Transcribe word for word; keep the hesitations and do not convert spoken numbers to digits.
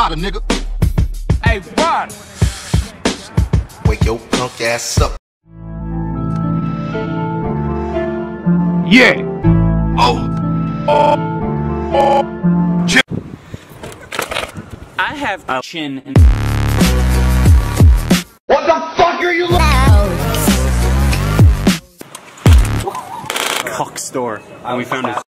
rider, nigga. Hey, run! Wake your punk ass up. Yeah. Oh. Oh. Oh. Ch I have a chin and... What the fuck are you Cock store, and we found it.